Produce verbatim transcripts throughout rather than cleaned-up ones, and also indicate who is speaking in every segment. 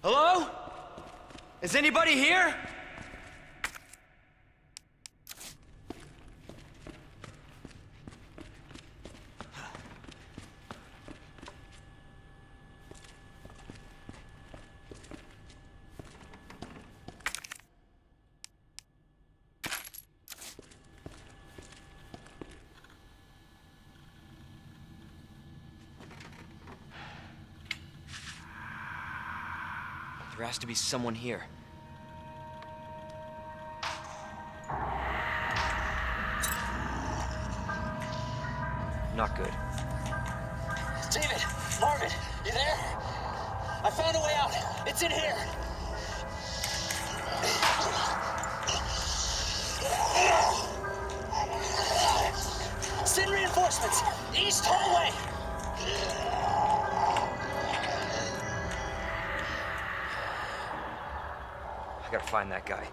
Speaker 1: Hello? Is anybody here? There has to be someone here. Not good.
Speaker 2: David! Marvin! You there? I found a way out! It's in here! Send reinforcements! East hallway!
Speaker 1: I gotta find that guy.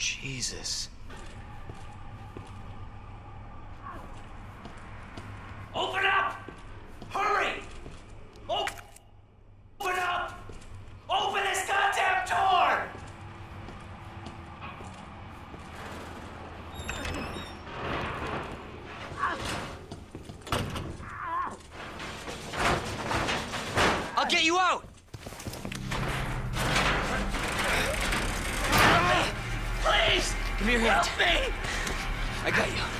Speaker 1: Jesus.
Speaker 2: Open up! Hurry! O- Open up! Open this goddamn door!
Speaker 1: I'll get you out!
Speaker 2: Please!
Speaker 1: Give me your hand.
Speaker 2: Help me!
Speaker 1: I got you.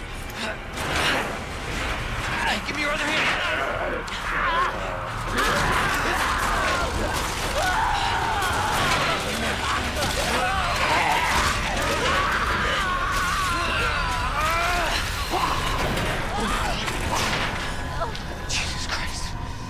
Speaker 1: Give me your other hand. Jesus Christ.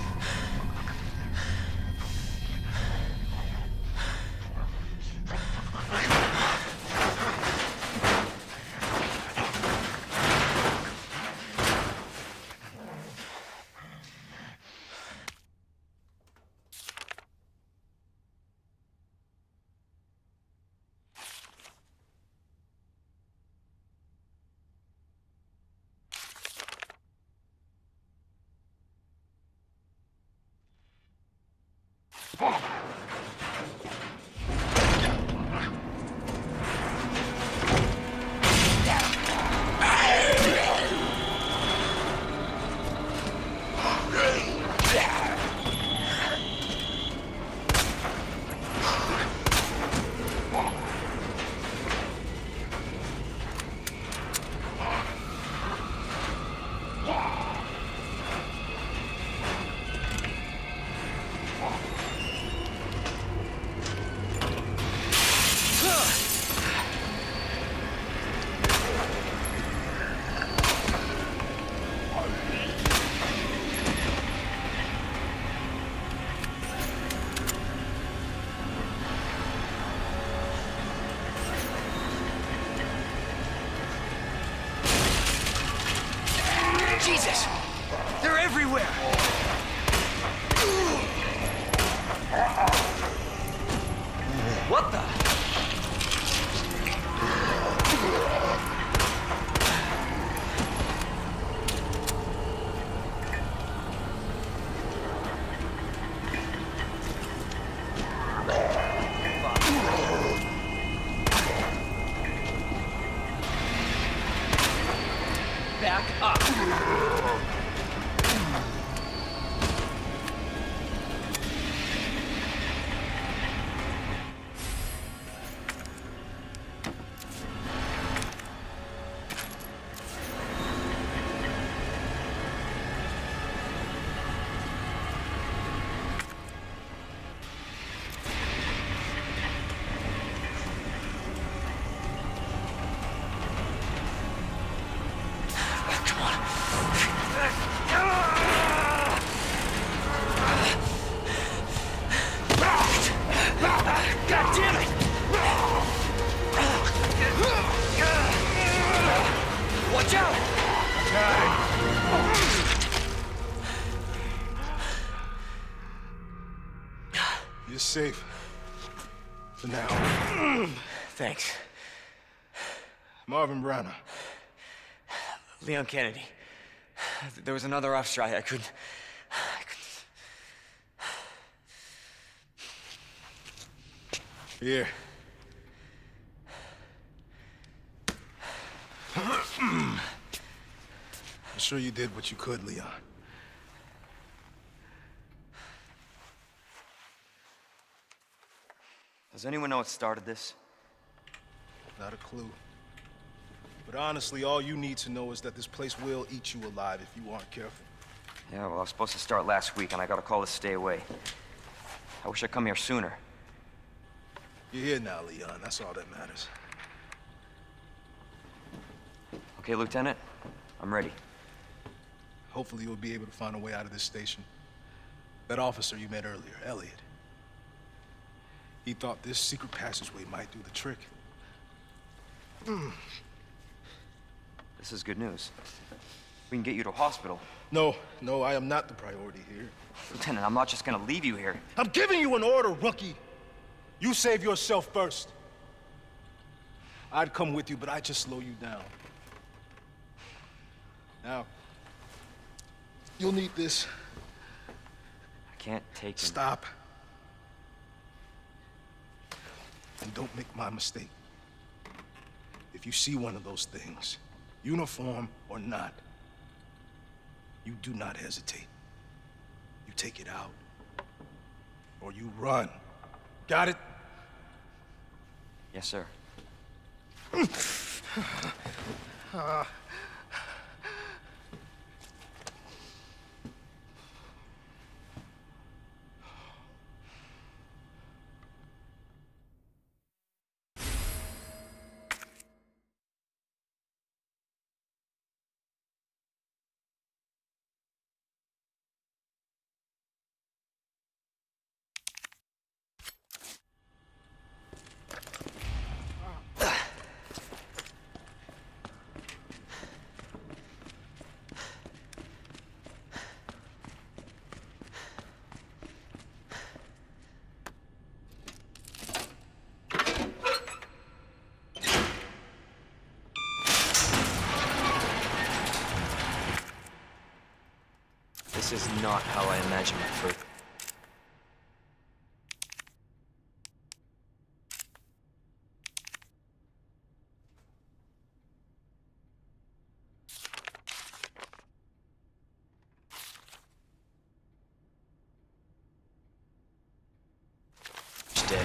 Speaker 1: Jesus! They're everywhere! What the? Back up! God damn it! Watch out!
Speaker 3: You're safe. For now.
Speaker 1: Thanks.
Speaker 3: Marvin Browner.
Speaker 1: Leon Kennedy. There was another officer. I, I couldn't... I couldn't...
Speaker 3: Here. I'm sure you did what you could, Leon.
Speaker 1: Does anyone know what started this?
Speaker 3: Not a clue. But honestly, all you need to know is that this place will eat you alive if you aren't careful.
Speaker 1: Yeah, well, I was supposed to start last week, and I got a call to stay away. I wish I'd come here sooner.
Speaker 3: You're here now, Leon. That's all that matters.
Speaker 1: Okay, Lieutenant, I'm ready.
Speaker 3: Hopefully you'll be able to find a way out of this station. That officer you met earlier, Elliot. He thought this secret passageway might do the trick.
Speaker 1: This is good news. We can get you to a hospital.
Speaker 3: No, no, I am not the priority here.
Speaker 1: Lieutenant, I'm not just gonna leave you here.
Speaker 3: I'm giving you an order, rookie. You save yourself first. I'd come with you, but I'd just slow you down. Now, you'll need this.
Speaker 1: I can't take him.
Speaker 3: Stop. And don't make my mistake. If you see one of those things, uniform or not, you do not hesitate. You take it out, or you run. Got it?
Speaker 1: Yes, sir.
Speaker 3: uh.
Speaker 1: This is not how I imagined my first. Day.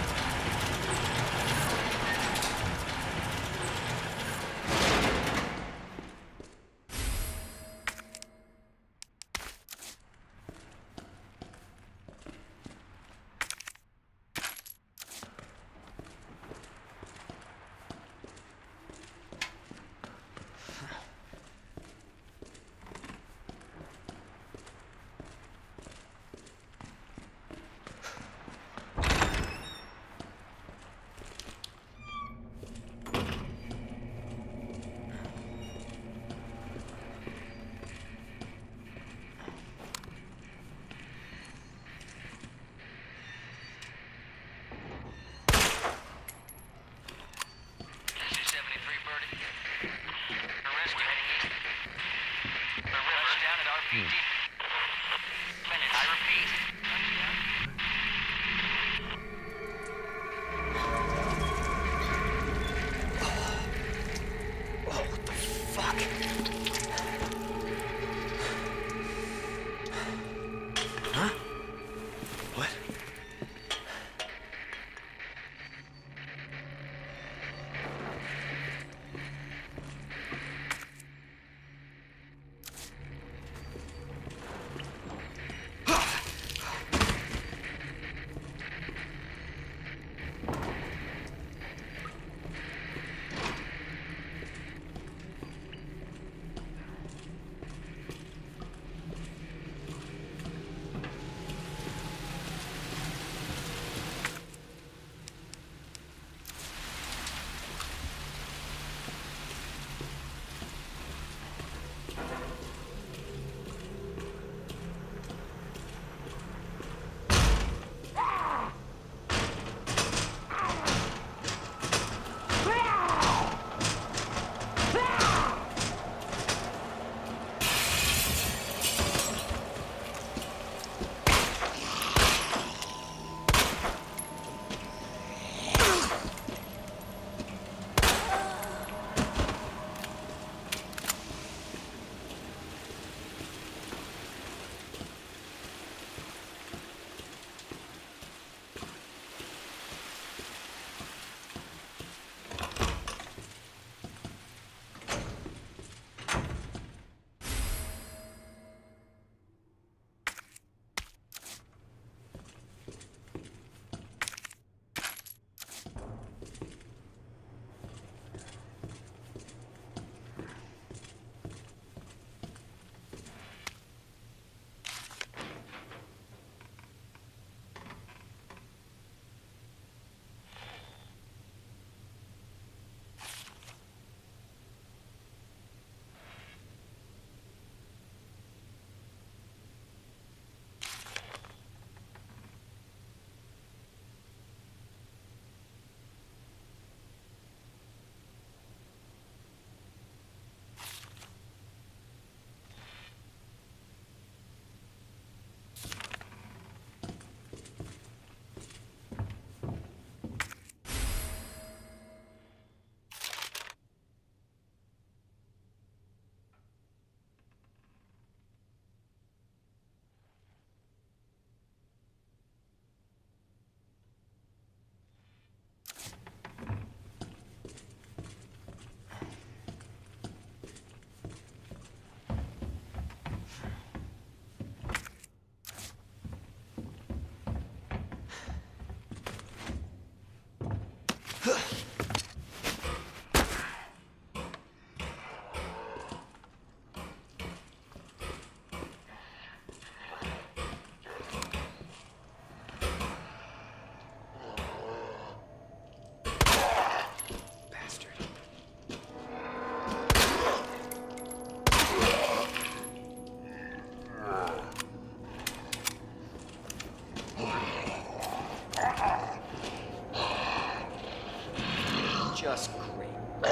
Speaker 1: just great.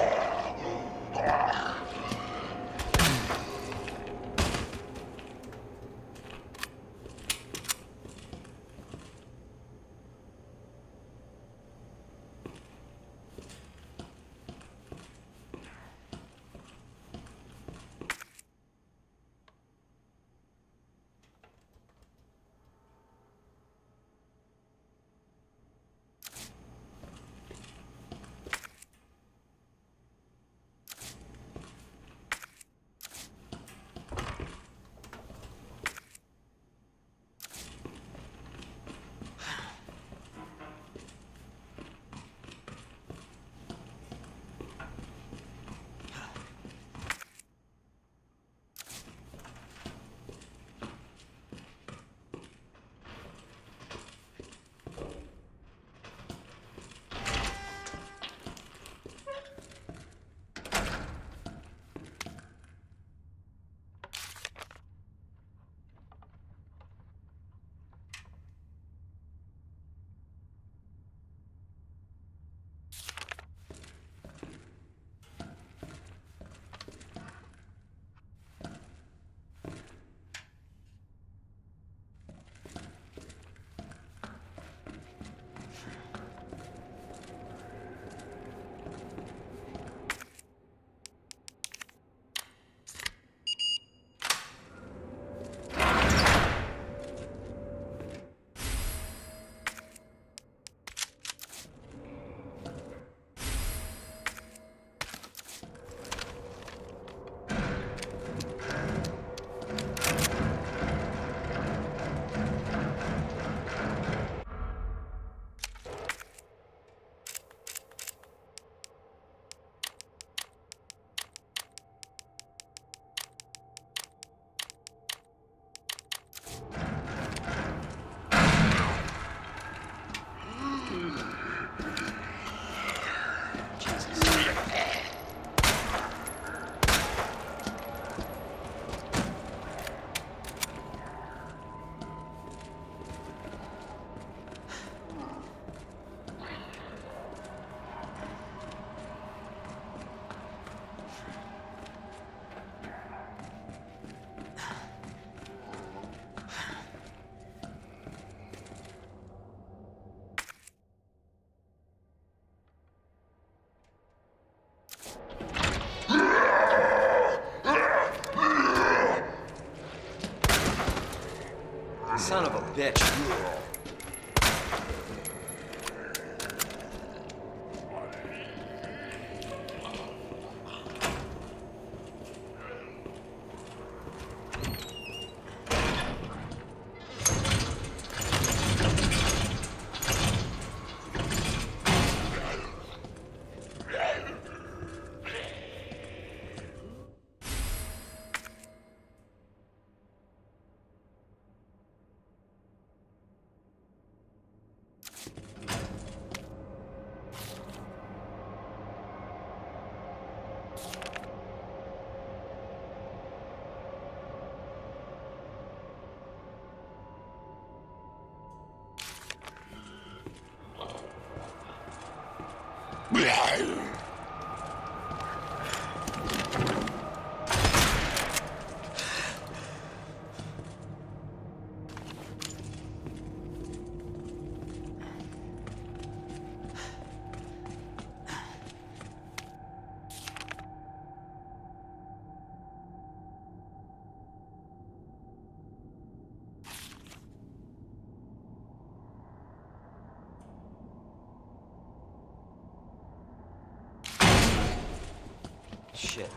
Speaker 1: Son of a bitch. Shit.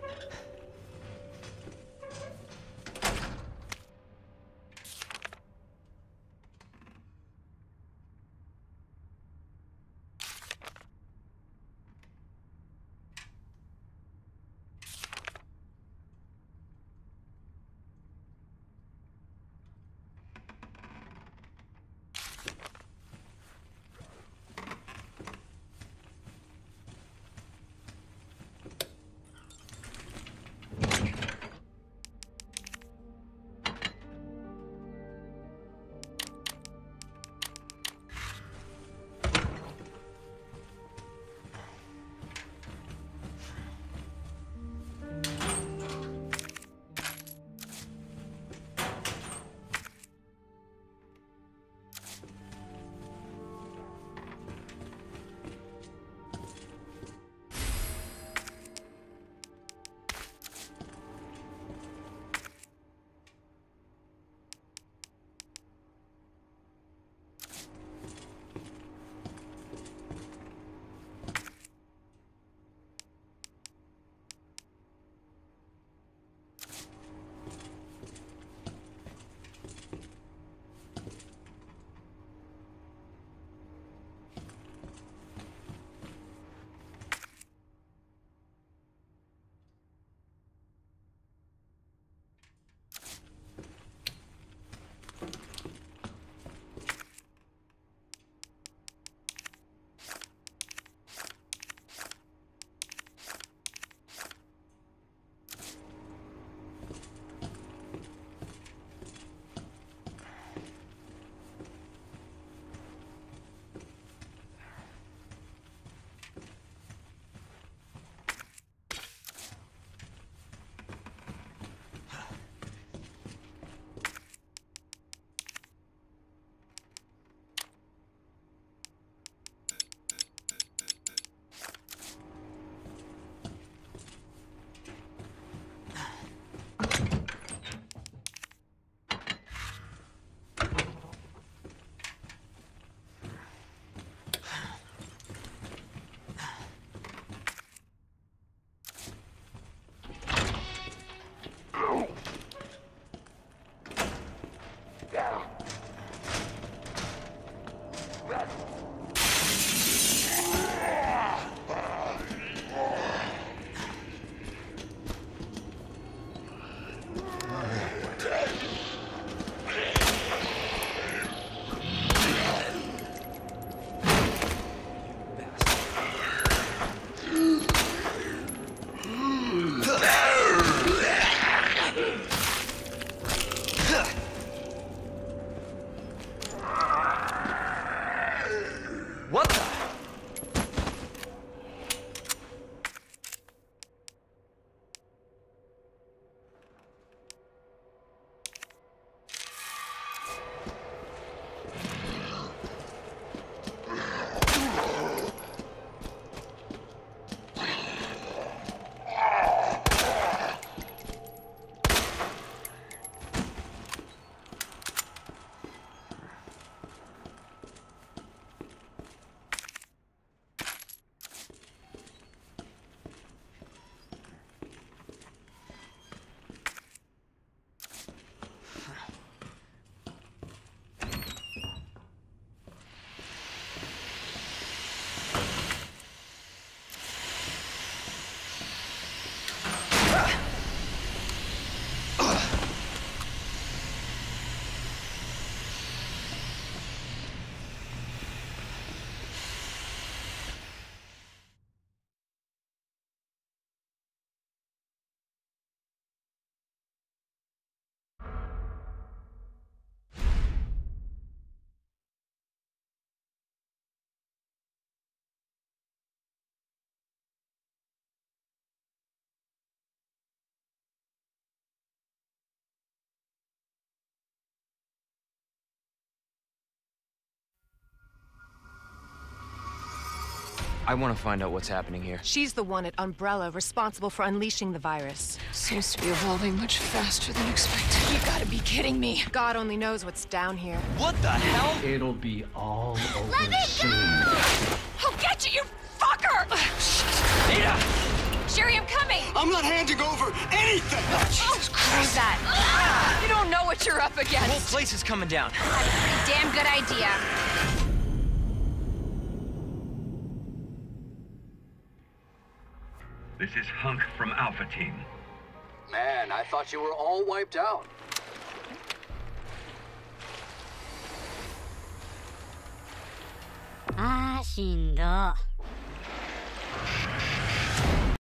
Speaker 1: I want to find out what's happening here.
Speaker 4: She's the one at Umbrella responsible for unleashing the virus.
Speaker 5: Seems to be evolving much faster than expected.
Speaker 4: You gotta be kidding me. God only knows what's down here.
Speaker 1: What the hell?
Speaker 6: It'll be all over
Speaker 4: Let me
Speaker 6: soon.
Speaker 4: go! I'll get you, you fucker!
Speaker 1: Nita!
Speaker 6: Sherry, I'm coming!
Speaker 7: I'm not handing over anything!
Speaker 6: Oh, Jesus Christ. that? Ah! You don't know what you're up
Speaker 1: The whole
Speaker 6: against.
Speaker 1: place is coming down.
Speaker 6: I have a pretty damn good idea.
Speaker 8: This is Hunk from Alpha Team.
Speaker 7: Man, I thought you were all wiped out.
Speaker 9: Ah, しんど。